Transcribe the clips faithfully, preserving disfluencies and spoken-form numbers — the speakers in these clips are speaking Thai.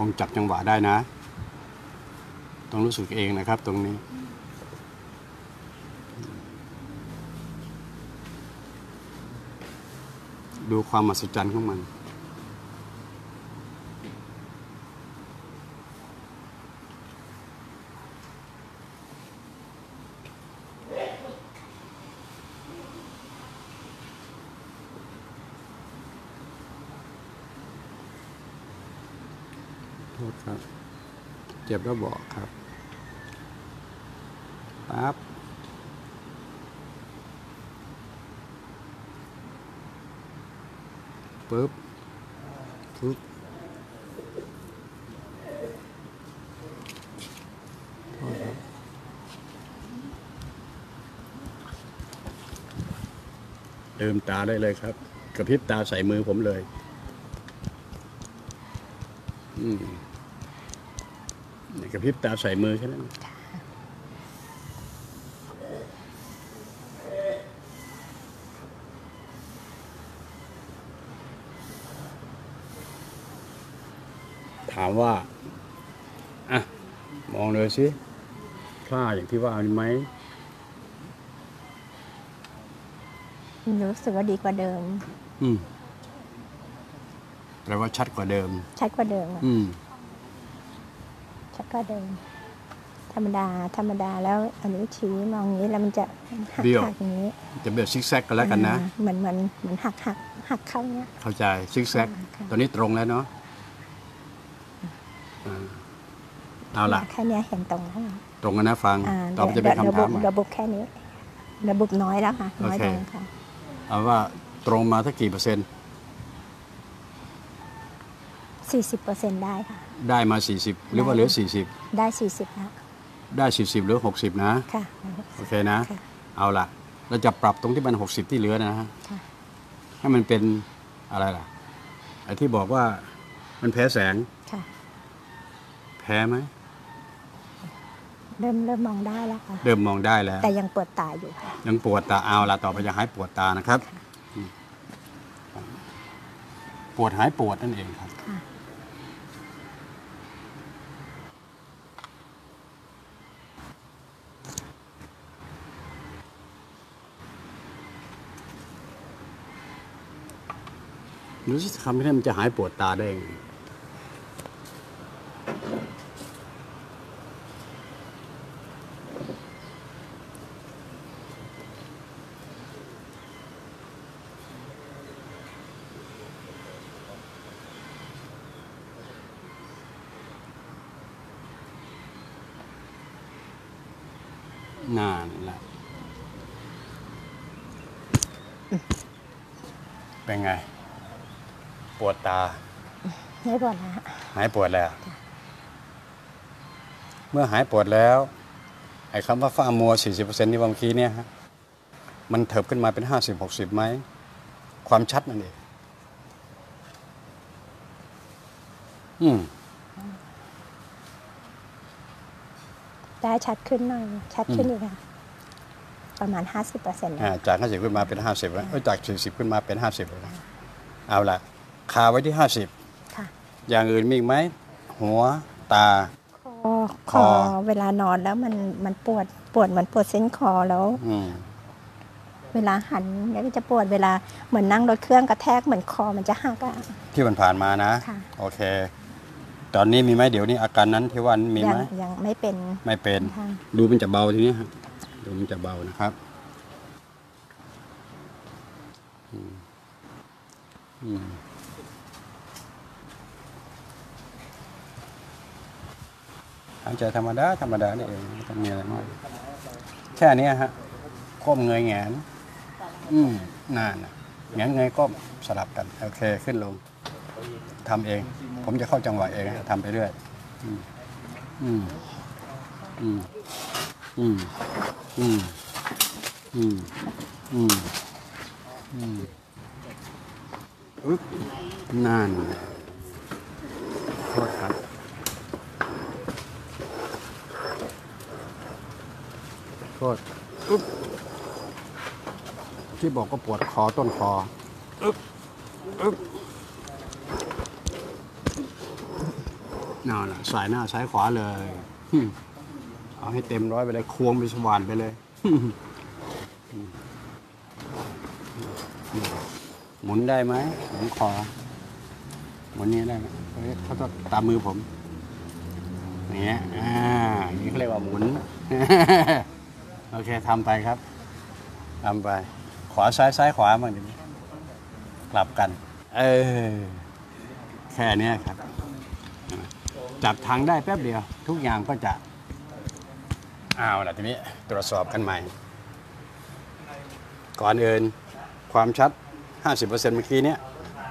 งจับจังหวะได้นะต้องรู้สึกเองนะครับตรงนี้ดูความมหัศจรรย์ของมันโทษครับเจ็บแล้วบอกครับปั๊บปึ๊บปึ๊บเติมตาได้เลยครับกระพริบตาใส่มือผมเลยอืมกระพริบตาใส่มือแค่นั้นถามว่าอ่ะมองเลยสิพลาดอย่างที่ว่าไหมรู้สึกว่าดีกว่าเดิมอืมแปลว่าชัดกว่าเดิมชัดกว่าเดิมอืมชัดกว่าเดิมธรรมดาธรรมดาแล้วอันนี้ชี้มองนี้แล้วมันจะหักหักอย่างนี้จะเบี้ยวซิกแซกกันแล้วกันนะเหมือนเหมือนเหมือนหักหักหักเข้าเนี้ยเข้าใจซิกแซกตอนนี้ตรงแล้วเนาะเอาล่ะแค่นี้เห็นตรงแล้วตรงกันนะฟังต่อไปจะเป็นคำถามระบบแค่นี้ระบบน้อยแล้วค่ะน้อยลงค่ะเอาว่าตรงมาสักกี่เปอร์เซ็นต์สี่สิบเปอร์เซ็นต์ได้ค่ะได้มาสี่สิบหรือว่าเหลือสี่สิบได้สี่สิบแล้วได้สี่สิบหรือหกสิบนะค่ะโอเคนะเอาล่ะเราจะปรับตรงที่มันหกสิบที่เหลือนะฮะให้มันเป็นอะไรล่ะไอ้ที่บอกว่ามันแพ้แสงแพ้ไหมเริ่มเริ่มมองได้แล้วค่ะเริ่มมองได้แล้วแต่ยังปวดตาอยู่ค่ะยังปวดตาเอาล่ะต่อไปจะหายปวดตานะครับปวดหายปวดนั่นเองครับรู้สึกทำให้มันจะหายปวดตาได้ยังไงนานละเป็นไงปวดตาไม่ปวดแล้วหายปวดแล้วเมื่อหายปวดแล้วไอ้คำว่าฝ้ามัว สี่สิบเปอร์เซ็นต์ ที่เมื่อกี้เนี่ยฮะมันเถิบขึ้นมาเป็น ห้าสิบ หกสิบ ไหมความชัดนั่นเองอืมได้ชัดขึ้นหน่อยชัดขึ้นอีกค่ะประมาณ ห้าสิบเปอร์เซ็นต์จาก ห้าสิบ ขึ้นมาเป็น ห้าสิบ แล้วจาก สี่สิบ ขึ้นมาเป็น ห้าสิบ แล้วเอาล่ะคาไว้ที่ ห้าสิบค่ะอย่างอื่นมีอีกไหมหัวตาคอคอเวลานอนแล้วมันมันปวดปวดเหมือนปวดเส้นคอแล้วเวลาหันเนี่ยจะปวดเวลาเหมือนนั่งรถเครื่องกระแทกเหมือนคอมันจะหักอะที่มันผ่านมานะโอเคตอนนี้มีไหมเดี๋ยวนี้อาการนั้นที่ว่ามีไหมยังไม่เป็นไม่เป็นดูมันจะเบาทีนี้ครับดูมันจะเบานะครับอืมอืมหายใจธรรมดาธรรมดานี่เองไม่ต้องมีอะไรมากแค่นี้ฮะก้มเงยแงนอืมนานนะแงนเงยก้มสลับกันโอเคขึ้นลงทำเองผมจะเข้าจังหวะเองทำไปเรื่อยอืมอืมอืมอืมอืมอืมอืมอืมอึ๊บนานโทษครับโทษอึ๊บที่บอกก็ปวดคอต้นคออึ๊บอึ๊บนั่นแหละสายหน้าซ้ายขวาเลยเอาให้เต็มร้อยไปเลยควงไปสว่านไปเลยหมุนได้ไหมหมุนคอหมุนนี้ได้ไหมเขาก็ตามมือผมอย่างเงี้ยอ่าอย่างนี้เขาเรียกว่าหมุน โอเคทำไปครับทำไปขวาซ้ายซ้ายขวาบ้างเดี๋ยวนี้กลับกันเออแค่นี้ครับจับทางได้แป๊บเดียวทุกอย่างก็จะอ้าวละทีนี้ตรวจสอบกันใหม่ก่อนอื่นความชัด ห้าสิบเปอร์เซ็นต์ เมื่อกี้เนี้ย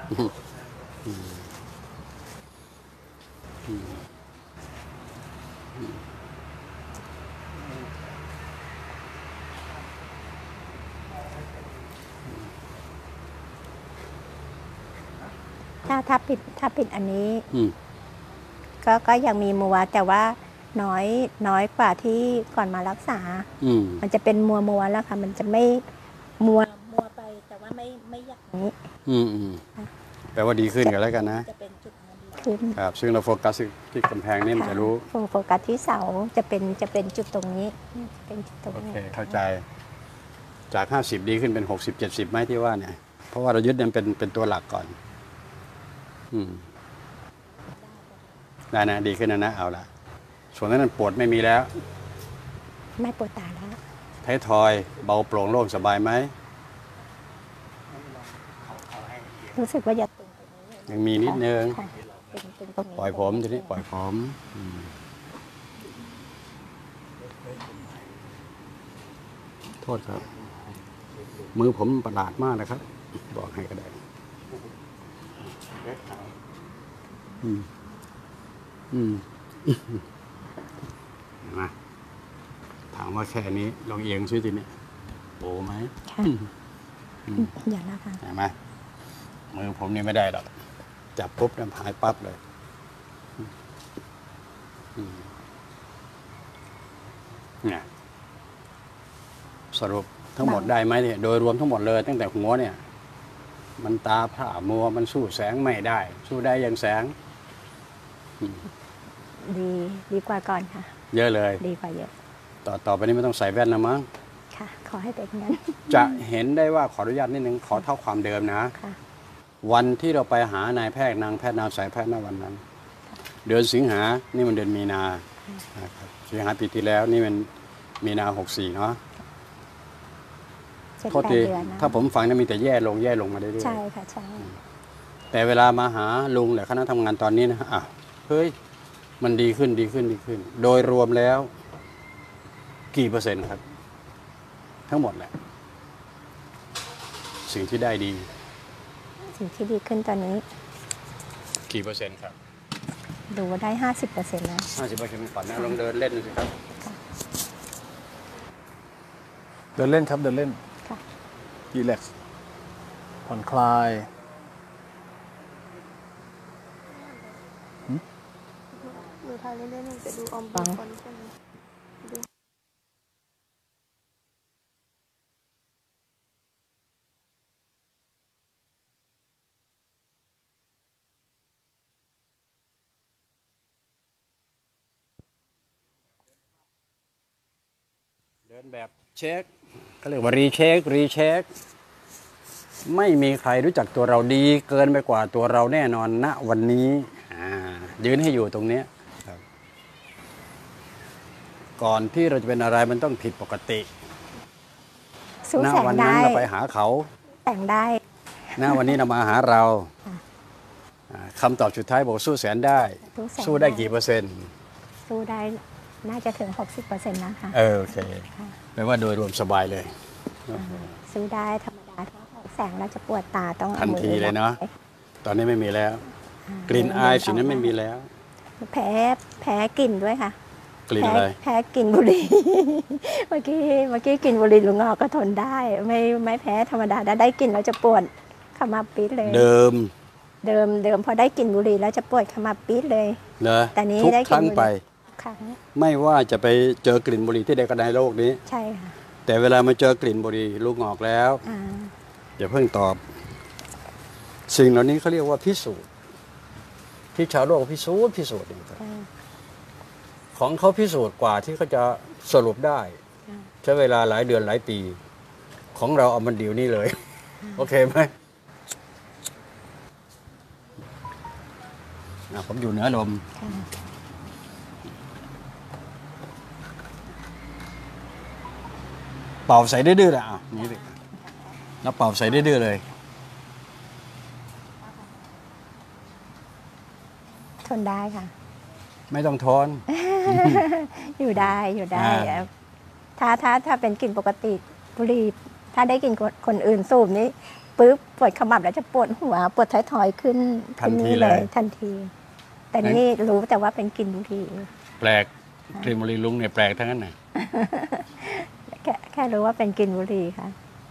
ถ้าถ้าปิดถ้าปิดอันนี้อืมก็ก็ยังมีมัวแต่ว่าน้อยน้อยกว่าที่ก่อนมารักษาอืมมันจะเป็นมัวมัวแล้วค่ะ มันจะไม่มัวมัวไปแต่ว่าไม่ไม่อย่างนี้อืมอืมแปลว่าดีขึ้นกันแล้วกันนะจะเป็นจุดดีขึ้นครับซึ่งเราโฟกัสที่กำแพงนี่มันจะรู้ค่ะโฟกัสที่เสาจะเป็นจะเป็นจุดตรงนี้จะเป็นจุดตรงโอนี้เคเข้าใจจากห้าสิบดีขึ้นเป็นหกสิบเจ็ดสิบไหมที่ว่าเนี่ยเพราะว่าเรายึดเนี่ยเป็นเป็นตัวหลักก่อนอืมได้นะดีขึ้นนะนะเอาละส่วนนั้นปวดไม่มีแล้วไม่ปวดตาแล้วท้ายทอยเบาโปร่งโล่งสบายไหมรู้สึกว่าจะตึงตรงนี้ยังมีนิดนึงค่ะตึงตึงตรงนี้ปล่อยผมทีนี้ปล่อยผมอืมโทษครับ มือผมประหลาดมากนะครับ บอกให้ก็ได้อืมอืมมาถามว่าแค่นี้ลองเอียงซิทีนี้โอ้ไหมค่ะอย่าละค่ะเห็นไหมมือผมนี่ไม่ได้หรอกจับปุ๊บน้ำหายปั๊บเลยอืมเนี่ยสรุปทั้งหมดได้ไหมเนี่ยโดยรวมทั้งหมดเลยตั้งแต่หัวเนี่ย มันตาผ่ามัวมันสู้แสงไม่ได้ สู้ได้อย่างแสงดีดีกว่าก่อนค่ะเยอะเลยดีกว่าเยอะต่อต่อไปนี้ไม่ต้องใส่แว่นนะมั้งค่ะ ขอให้เป็นงั้นจะเห็นได้ว่าขออนุญาตนิดนึงขอเท่าความเดิมนะค่ะวันที่เราไปหานายแพทย์นางแพทย์นางสายแพทย์ณวันนั้น เดือนสิงหานี่มันเดือนมีนานะครับสิงหาปีที่แล้วนี่มันมีนาหกสี่เนาะเจ็ดโทษแปดทีเดือนนะถ้าผมฟังนี่มีแต่แย่ลงแย่ลงมาเรื่อยใช่ค่ะใช่ๆแต่เวลามาหาลุงหรือคณะทำงานตอนนี้นะอ่ะเฮ้ยมันดีขึ้นดีขึ้นดีขึ้น โดยรวมแล้วกี่เปอร์เซ็นต์ครับ ทั้งหมดแหละ สิ่งที่ได้ดีสิ่งที่ดีขึ้นตอนนี้กี่เปอร์เซ็นต์ครับดูว่าได้ห้าสิบเปอร์เซ็นต์แล้วห้าสิบเปอร์เซ็นต์ก่อนนะลองเดินเล่นดูสิครับเดินเล่นครับเดินเล่นค่ะรีแลกซ์ผ่อนคลายดูทายเล่นๆมันจะดูออมฟับุงญคนใช่ไหมเดินแบบเช็คเขาเรียกว่ารีเช็ครีเช็คไม่มีใครรู้จักตัวเราดีเกินไปกว่าตัวเราแน่นอนณวันนี้อ่ายืนให้อยู่ตรงเนี้ยครับก่อนที่เราจะเป็นอะไรมันต้องผิดปกติสู้ณแสงวันั้ได้นเราไปหาเขาแต่งได้ณวันนี้เรามาหาเราอ่าคำตอบสุดท้ายบอกสู้แสนได้สู้แสนสู้ได้กี่เปอร์เซ็นต์สู้ได้น่าจะถึง หกสิบเปอร์เซ็นต์ นะคะเออโอเคแปลว่าโดยรวมสบายเลยสู้ได้ธรรมดาถ้าออกแสงแล้วจะปวดตาต้องอาทันมือทีเลยเนาะไว้ตอนนี้ไม่มีแล้วอ่ากลิ่นอายสิ่งนั้นไม่มีแล้วแพ้แพ้กลิ่นด้วยค่ะกลิ่นแพ้อะไรแพ้กลิ่นบุหรี่ เมื่อกี้เมื่อกี้กลิ่นบุหรี่ลุงงอกก็ทนได้ ไม่ไม่แพ้ธรรมดาถ้าได้กลิ่นแล้วจะปวดขมับปิดเลยเดิมเดิมเดิมพอได้กลิ่นบุหรี่แล้วจะปวดขมับปิดเลยเนอะแต่นี้ทุกได้คกลิ่รั้นงบุหรี่ไปครั้งไม่ว่าจะไปเจอกลิ่นบุหรี่ที่ใดก็ในโลกนี้ใช่ค่ะแต่เวลามาเจอกลิ่นบุหรี่ลูกงอกแล้วอ่าอย่าเพิ่งตอบ สิ่งเหล่านี้เขาเรียกว่าพิสูจน์ที่ชาวโลกพิสูจน์พิสูจน์นี่ครับค่ะของเขาพิสูจน์กว่าที่เขาจะสรุปได้ค่ะใช้เวลาหลายเดือนหลายปี ของเราเอามันเดียวนี้เลย โอเคไหมอ่ะผมอยู่เหนือลมค่ะเป่าใส่ดื้อๆเลยอ่ะนี่ดิแล้วเป่าใส่ดื้อๆเลยทนได้ค่ะไม่ต้องทนอยู่ได้อยู่ได้อ่าถ้าถ้าถ้าเป็นกลิ่นปกติบุหรี่ถ้าได้กลิ่นคนคนอื่นสูบนี้ปุ๊บปวดขมับแล้วจะปวดหัวปวดท้ายทอยขึ้นทันทีขึ้เลยทันที แต่นี่รู้แต่ว่าเป็นกลิ่นบุหรี่แปลกกลิ่นบุหรี่ลุงเนี่ยแปลกทั้งนั้นน่ะแค่แค่รู้ว่าเป็นกลิ่นบุหรี่ค่ะ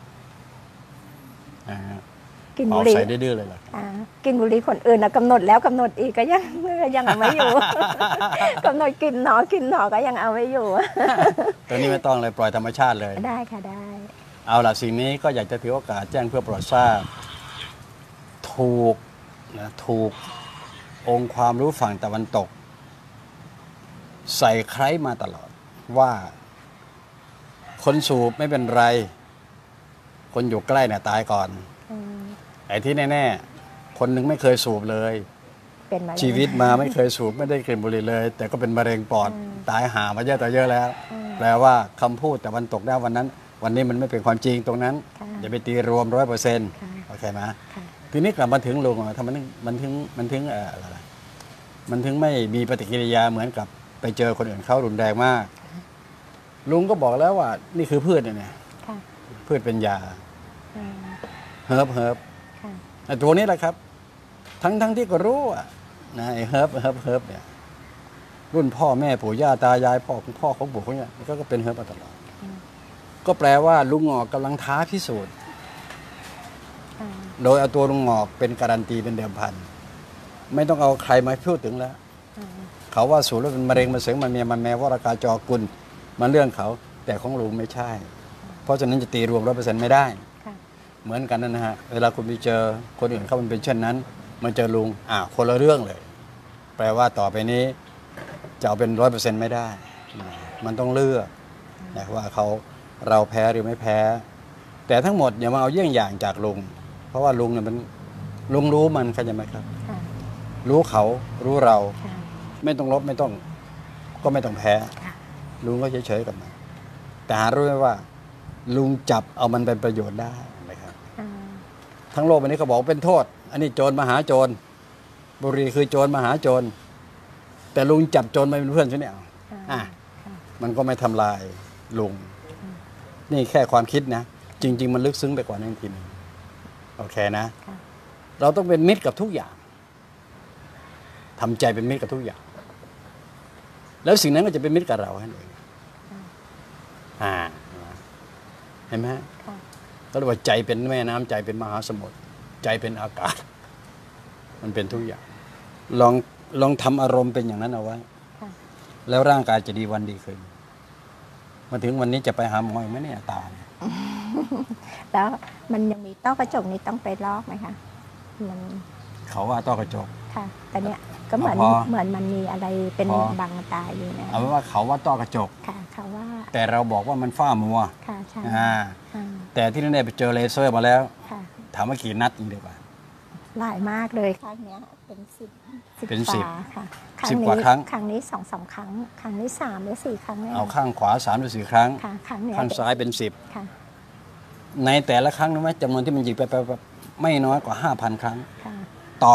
อ่ากลิ่นเป่าบุหรี่ใส่ดื้อๆเลยเหรออ่ากลิ่นบุหรี่คนอื่นนะกำหนดแล้วกำหนดอีกก็ยังยังเอาไม่อยู่ กำหนดกลิ่นหนอกลิ่นหนอก็ยังเอาไม่อยู่ตัวนี้ไม่ต้องเลยปล่อยธรรมชาติเลยได้ค่ะได้เอาล่ะสิ่งนี้ก็อยากจะถือโอกาสแจ้งเพื่อโปรดทราบถูกนะถูกองค์ความรู้ฝั่งตะวันตก ใส่ใครมาตลอดว่าคนสูบไม่เป็นไร คนอยู่ใกล้เนี่ยตายก่อนอืมไอ้ที่แน่ๆคนหนึ่งไม่เคยสูบเลยเป็นมาแล้วชีวิตมาไม่เคยสูบไม่ได้กลิ่นบุหรี่เลย แต่ก็เป็นมะเร็งปอดอืมตายหามาเยอะต่อเยอะแล้วอืมแปลว่าคำพูดแต่วันตกได้วันนั้น วันนี้มันไม่เป็นความจริงตรงนั้นค่ะอย่าไปตีรวมร้อยเปอร์เซ็นต์ค่ะโอเคไหมค่ะทีนี้กลับมาถึงลุงอ่ะทำไมมันมันถึงมันถึงเอ่ออะไรมันถึงไม่มีปฏิกิริยาเหมือนกับไปเจอคนอื่นเขารุนแรงมาก ลุงก็บอกแล้วว่า นี่คือพืชเนี่ยค่ะพืชเป็นยาอืมเฮิร์บเฮิร์บค่ะไอ้ตัวนี้แหละครับ ทั้งทั้งที่ก็รู้อะนะไอ้เฮิร์บเฮิร์บเฮิร์บเนี่ย รุ่นพ่อแม่ปู่ย่าตายายพ่อของพ่อของปู่เขาเนี่ยมันก็เป็นเฮิร์บมาตลอดอืมก็แปลว่าลุงงอกกำลังท้าพิสูจน์อ่าโดยเอาตัวลุงงอกเป็นการันตีเป็นเดิมพัน ไม่ต้องเอาใครมาพูดถึงแล้วอ่าเขาว่าสูบแล้วเป็นมะเร็งมันเสียงมันเมียมันแมววรากาจอกุลมันเรื่องเขา แต่ของลุงไม่ใช่ เพราะฉะนั้นจะตีรวมร้อยเปอร์เซ็นต์ไม่ได้ค่ะเหมือนกันนั่นนะฮะเวลาคุณไปเจอคนอื่นเขามันเป็นเช่นนั้นมันเจอลุงอ่าคนละเรื่องเลย แปลว่าต่อไปนี้จะเอาเป็นร้อยเปอร์เซ็นต์ไม่ได้นะมันต้องเลือกนะว่าเขาเราแพ้หรือไม่แพ้ แต่ทั้งหมดอย่ามาเอาเยี่ยงอย่างจากลุง เพราะว่าลุงเนี่ยมันลุงรู้มันเข้าใจไหมครับค่ะรู้เขารู้เราค่ะไม่ต้องลบไม่ต้องก็ไม่ต้องแพ้ค่ะลุงก็เฉยๆกับมันแต่หารู้ไหมว่า ลุงจับเอามันเป็นประโยชน์ได้นะครับอ่าทั้งโลกวันนี้เขาบอกเป็นโทษ อันนี้โจรมหาโจรบุหรี่คือโจรมหาโจรแต่ลุงจับโจรมาเป็นเพื่อนใช่ไหมเอาอ่ะค่ะมันก็ไม่ทำลายลุง นี่แค่ความคิดนะ จริง ๆ มันลึกซึ้งไปกว่านั้นทีนึงโอเคนะค่ะเราต้องเป็นมิตรกับทุกอย่างทำใจเป็นมิตรกับทุกอย่าง แล้วสิ่งนั้นก็จะเป็นมิตรกับเรานั่นเองอ่าเห็นไหมฮะค่ะก็เรียกว่าใจเป็นแม่น้ำใจเป็นมหาสมุทรใจเป็นอากาศ มันเป็นทุกอย่าง ลองลองทำอารมณ์เป็นอย่างนั้นเอาไว้ค่ะแล้วร่างกายจะดีวันดีขึ้นมาถึงวันนี้จะไปหาหมออีกไหมเนี่ยตาเนี่ยแล้วมันยังมีต้อกระจกนี้ต้องไปลอกไหมคะมันเขาว่าต้อกระจกค่ะ แต่เนี้ยก็เหมือนพอเหมือนมันมีอะไรเป็นพอบังตาอยู่นะเอาไว้ว่าเขาว่าต้อกระจกค่ะเขาว่าแต่เราบอกว่ามันฝ้ามัวค่ะใช่อ่าอ่าแต่ที่นั่นได้ไปเจอเลเซอร์มาแล้วค่ะถามว่ากี่นัดอีกเดียวกันหลายมากเลยครั้งเนี้ยเป็นสิบสิบเป็นสิบฝาค่ะสิบกว่าครั้งครั้งนี้สองสามครั้ง ครั้งนี้สามหรือสี่ครั้งเนี่ยเอาข้างขวาสามหรือสี่ครั้งค่ะครั้งเนี้ยข้างซ้ายเป็นสิบค่ะในแต่ละครั้งรู้ไหมจำนวนที่มันหยิบไปไปไปไม่น้อยกว่าห้าพันครั้งค่ะต่อ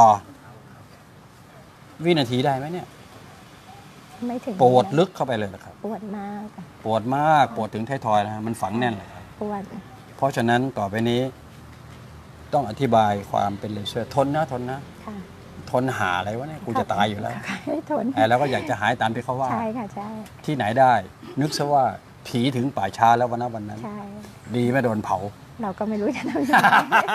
วินาทีได้ไหมเนี่ยไม่ถึงปวดลึกเข้าไปเลยนะครับปวดมากค่ะปวดมากปวดถึงท้ายทอยนะฮะมันฝังแน่นเลยครับปวดเพราะฉะนั้นต่อไปนี้ ต้องอธิบายความเป็นเลเซอร์ทนนะทนนะค่ะทนหาอะไรวะเนี่ยกูจะตายอยู่แล้วค่ะให้ทนไอ้แล้วก็อยากจะหายตามที่เขาว่าใช่ค่ะใช่ที่ไหนได้ นึกซะว่าผีถึงป่าช้าแล้ววันนั้นวันนั้นใช่ดีไม่โดนเผาเราก็ไม่รู้จะทำยังไง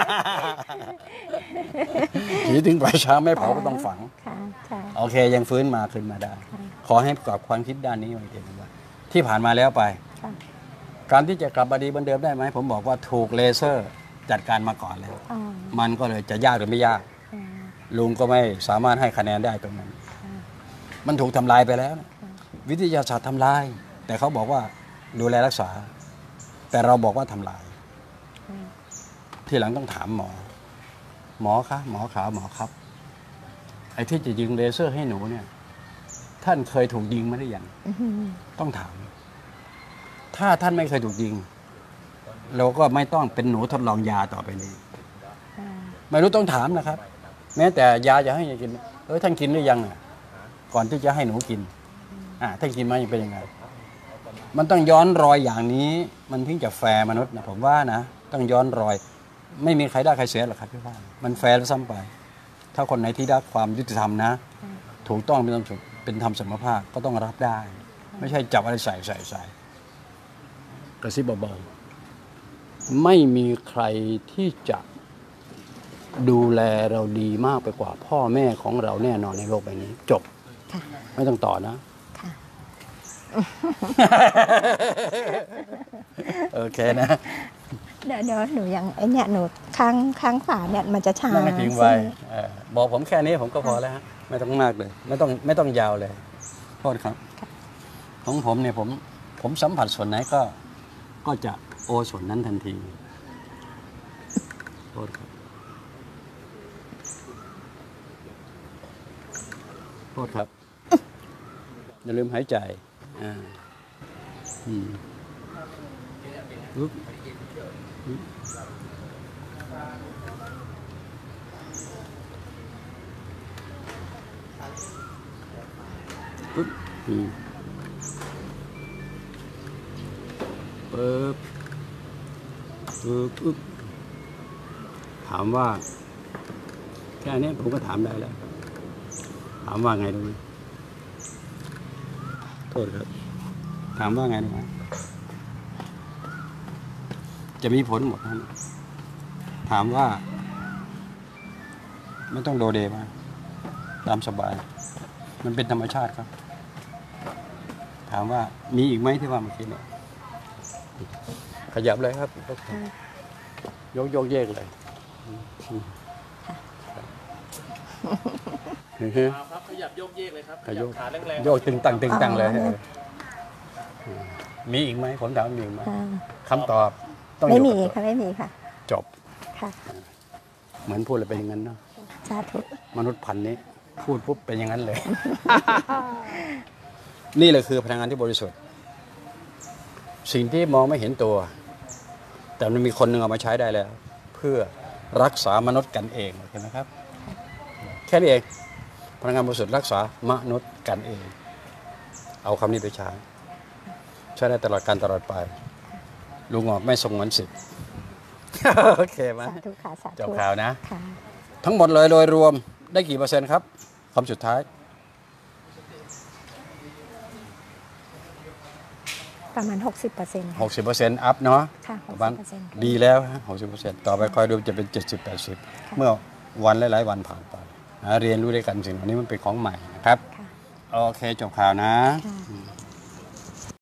ผีถึงป่าช้าไม่เผาก็ต้องฝังค่ะใช่โอเค ยังฟื้นมาขึ้นมาได้ค่ะขอให้ประกอบความคิดด้านนี้ไว้ทีนึงว่า ที่ผ่านมาแล้วไปค่ะการที่จะกลับมาดีเหมือนเดิมได้ไหมผมบอกว่าถูกเลเซอร์จัดการมาก่อนแล้วอ๋อมันก็เลยจะยากหรือไม่ยากอ่าลุงก็ไม่สามารถให้คะแนนได้ตรงนั้น มันถูกทำลายไปแล้วนะวิทยาศาสตร์ทำลาย แต่เขาบอกว่าดูแลรักษา แต่เราบอกว่าทำลาย ทีหลังต้องถามหมอ หมอคะหมอขาหมอครับ ไอ้ที่จะยิงเลเซอร์ให้หนูเนี่ย ท่านเคยถูกยิงมาหรือยังต้องถาม ถ้าท่านไม่เคยถูกยิง เราก็ไม่ต้องเป็นหนูทดลองยาต่อไปนี้ไม่รู้ต้องถามนะครับ แม้แต่ยาจะให้กินเออท่านกินหรือยังอ่ะก่อนที่จะให้หนูกินอ่าท่านกินมาเป็นยังไงมันต้องย้อนรอยอย่างนี้ มันถึงจะแฟร์มนุษย์นะผมว่านะต้องย้อนรอย ไม่มีใครได้ใครเสียหรอกครับพี่ว่ามันแฟร์แล้วซ้ำไป ถ้าคนไหนที่ได้ความยุติธรรมนะ ถูกต้องเป็นธรรมเป็นธรรมสมภาพก็ต้องรับได้ ไม่ใช่จับอะไรใส่ใส่ใส่กระซิบเบาๆไม่มีใครที่จะดูแลเราดีมากไปกว่าพ่อแม่ของเราแน่นอนในโลกใบนี้ จบไม่ต้องต่อนะโอเคนะเดี๋ยวเดี๋ยวหนูยังไอเนี่ยหนูข้างข้างขวาเนี่ยมันจะชาไม่ทิ้งไว้บอกผมแค่นี้ผมก็พอแล้วฮะไม่ต้องมากเลย ไม่ต้องไม่ต้องยาวเลยโทษครับของผมเนี่ยผมผมสัมผัสส่วนไหนก็ก็จะโอส่วนนั้นทันทีโทษครับโทษครับอย่าลืมหายใจอ่าอืมปึ๊บปึ๊บปึ๊บอืมปึ๊บปึ๊บปึ๊บถามว่าแค่นี้ผมก็ถามได้แล้วถามว่าไงรู้ไหมโทษครับถามว่าไงรู้ไหมจะมีผลหมดนะถามว่าไม่ต้องโดเดมาตามสบายมันเป็นธรรมชาติครับถามว่ามีอีกไหมที่ว่าเมื่อกี้เนี่ยขยับเลยครับยกยกเยกเลยครับขยับโยกเยกเลยครับขยับขาแรงๆโยกตึงตังตึงตังเลยมีอีกไหมผมถามมีอีกไหมคำตอบต้องไม่อยู่มีกับตัวค่ะไม่มีค่ะจบค่ะเหมือนพูดเลยเป็นอย่างนั้นเนาะสาธุมนุษย์พันธุ์นี้พูดปุ๊บเป็นอย่างนั้นเลย นี่แหละคือพลังงานที่บริสุทธิ์สิ่งที่มองไม่เห็นตัว แต่มันมีคนหนึ่งเอามาใช้ได้แล้ว เพื่อรักษามนุษย์กันเองเห็นไหมครับแค่นี้เองพลังงานบริสุทธิ์รักษามนุษย์กันเอง เอาคำนี้ไปใช้ใช้ได้ตลอดการตลอดไปลุงหงอกไม่สงวนสิทธิ์ โอเคไหมสาธุค่ะสาธุจบข่าวนะค่ะทั้งหมดเลยโดยรวมได้กี่เปอร์เซ็นต์ครับคำสุดท้ายประมาณ หกสิบเปอร์เซ็นต์หกสิบเปอร์เซ็นต์อัพเนาะค่ะประมาณหกสิบเปอร์เซ็นต์ดีแล้วฮะหกสิบเปอร์เซ็นต์ต่อไปคอยดูจะเป็นเจ็ดสิบแปดสิบเมื่อวันหลายๆวันผ่านไปนะเรียนรู้ด้วยกันสิ่งเหล่านี้มันเป็นของใหม่นะครับค่ะโอเคจบข่าวนะค่ะ